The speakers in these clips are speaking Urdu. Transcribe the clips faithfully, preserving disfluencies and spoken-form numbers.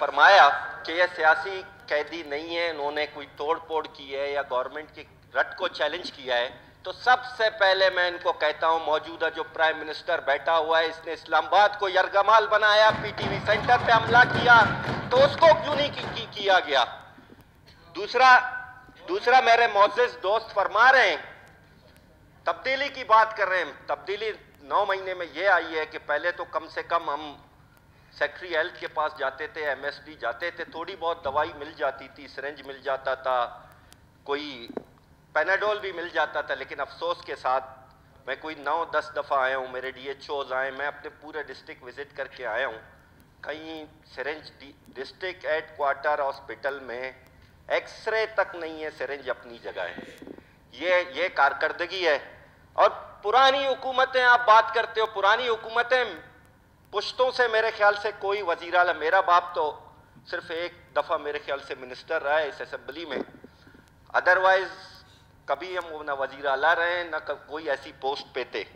فرمایا کہ یہ سیاسی قیدی نہیں ہے، انہوں نے کوئی توڑ پھوڑ کی ہے یا گورنمنٹ کی رٹ کو چیلنج کیا ہے، تو سب سے پہلے میں ان کو کہتا ہوں موجودہ جو پرائم منسٹر بیٹھا ہوا ہے، اس نے اسلام آباد کو یرغمال بنایا، پی ٹی وی سینٹر پہ حملہ کیا، تو اس کو کیوں نہیں کی, کی, کیا گیا؟ دوسرا دوسرا میرے معزز دوست فرما رہے ہیں تبدیلی کی بات کر رہے ہیں. تبدیلی نو مہینے میں یہ آئی ہے کہ پہلے تو کم سے کم ہم سیکٹری ہیلتھ کے پاس جاتے تھے، ایم ایس ڈی جاتے تھے، تھوڑی بہت دوائی مل جاتی تھی، سرنج مل جاتا تھا، کوئی پیناڈول بھی مل جاتا تھا. لیکن افسوس کے ساتھ میں کوئی نو دس دفعہ آیا ہوں، میرے ڈی ایچ اوز آئے، میں اپنے پورے ڈسٹرکٹ وزٹ کر کے آیا ہوں، کہیں syringe district head quarter hospital میں ایکس رے تک نہیں ہے، سرنج اپنی جگہ ہے. یہ یہ کارکردگی ہے. اور پرانی حکومتیں آپ بات کرتے ہو، پرانی حکومتیں پشتوں سے میرے خیال سے کوئی وزیر اعلیٰ، میرا باپ تو صرف ایک دفعہ میرے خیال سے منسٹر رہا ہے اس اسمبلی میں، ادروائز کبھی ہم نہ وزیر اعلیٰ رہے نہ کوئی ایسی پوسٹ پہ تھے.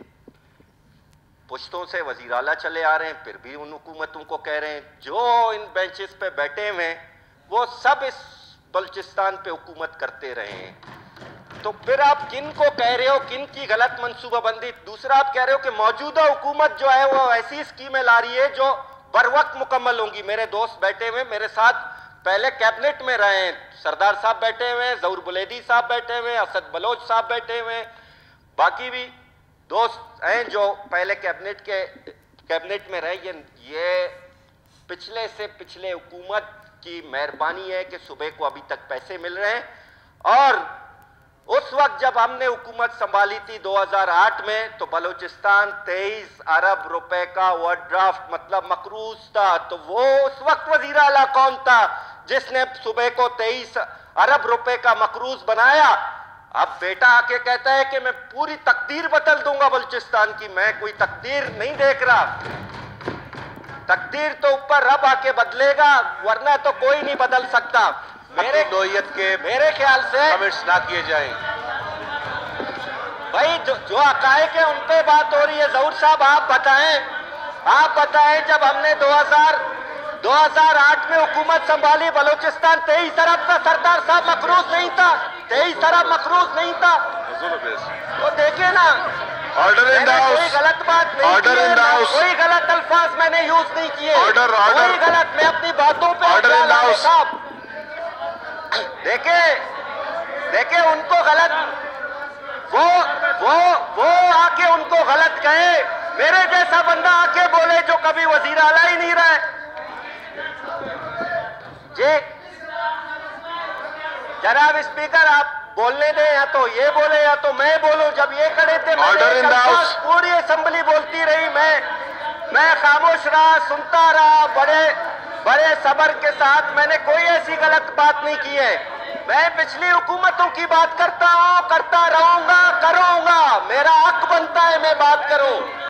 پشتوں سے وزیر اعلیٰ چلے آ رہے ہیں، پھر بھی ان حکومتوں کو کہہ رہے ہیں جو ان بینچز پہ بیٹھے ہوئے ہیں وہ سب اس بلوچستان پہ حکومت کرتے رہے ہیں. تو پھر آپ کن کو کہہ رہے ہو، کن کی غلط منصوبہ بندی؟ دوسرا آپ کہہ رہے ہو کہ موجودہ حکومت جو ہے وہ ایسی اسکیمیں لا رہی ہے جو بر وقت مکمل ہوں گی. میرے دوست بیٹھے ہوئے میرے ساتھ پہلے کیبنٹ میں رہے ہیں، سردار صاحب بیٹھے ہوئے ہیں، ظہور بلیدی صاحب بیٹھے ہوئے ہیں، اسد بلوچ صاحب بیٹھے ہوئے ہیں، باقی بھی دوست ہیں جو پہلے کیبنٹ کے کیبنٹ میں رہے. یہ پچھلے سے پچھلے حکومت کی مہربانی ہے کہ صبح کو ابھی تک پیسے مل رہے ہیں. اور اس وقت جب ہم نے حکومت سنبھالی تھی دو ہزار آٹھ میں تو بلوچستان تیئیس ارب روپے کا اوور ڈرافٹ مطلب مقروض تھا. تو وہ اس وقت وزیر اعلیٰ کون تھا جس نے صبح کو تیئیس ارب روپے کا مقروض بنایا؟ اب بیٹا آ کے کہتا ہے کہ میں پوری تقدیر بدل دوں گا بلوچستان کی. میں کوئی تقدیر نہیں دیکھ رہا، تقدیر تو اوپر رب آ کے بدلے گا، ورنہ تو کوئی نہیں بدل سکتا. میرے نوعیت کے میرے خیال سے کمنٹس نہ کیے جائیں. بھائی جو جو حقائق ہیں ان پہ بات ہو رہی ہے. ظہور صاحب آپ بتائیں آپ بتائیں جب ہم نے دو ہزار دو ہزار آٹھ میں حکومت سنبھالی بلوچستان تیئیس ارب کا سردار صاحب مقروض نہیں تھا، تیئیس ارب مقروض نہیں تھا. تو دیکھیں نا، آرڈر ان دا کوئی ہاؤس، غلط بات نہیں آرڈر ان دا ہاؤس، کوئی غلط الفاظ میں نے یوز نہیں کیے، آرڈر آرڈر کوئی غلط، میں اپنی باتوں پہ آرڈر ان دا ہاؤس. صاحب دیکھیں دیکھیں ان کو غلط وہ وہ وہ آ کے ان کو غلط کہے. میرے جیسا بندہ آ کے بولے جو کبھی وزیر اعلیٰ ہی نہیں رہا ہے. جی جناب اسپیکر آپ بولنے دیں، یا تو یہ بولے یا تو میں بولوں. جب یہ کھڑے تھے آرڈر ان دا ہاؤس. پوری اسمبلی بولتی رہی، میں میں خاموش رہا، سنتا رہا بڑے بڑے صبر کے ساتھ. میں نے کوئی ایسی غلط بات نہیں کی ہے. میں پچھلی حکومتوں کی بات کرتا ہوں، کرتا رہوں گا، کروں گا. میرا حق بنتا ہے میں بات کروں.